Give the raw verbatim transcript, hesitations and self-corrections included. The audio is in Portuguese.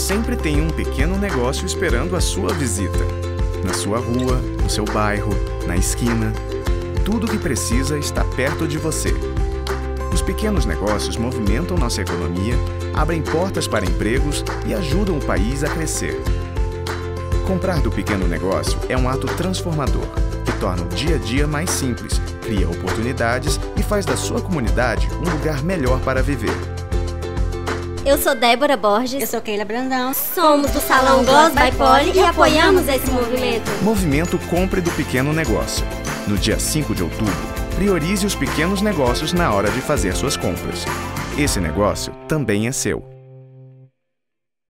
sempre tem um pequeno negócio esperando a sua visita. Na sua rua, no seu bairro, na esquina. Tudo o que precisa está perto de você. Os pequenos negócios movimentam nossa economia, abrem portas para empregos e ajudam o país a crescer. Comprar do pequeno negócio é um ato transformador, que torna o dia a dia mais simples, cria oportunidades e faz da sua comunidade um lugar melhor para viver. Eu sou Débora Borges. Eu sou Keila Brandão. Somos do Salão Gloss by Poli e apoiamos esse movimento. Movimento Compre do Pequeno Negócio. No dia cinco de outubro, priorize os pequenos negócios na hora de fazer suas compras. Esse negócio também é seu.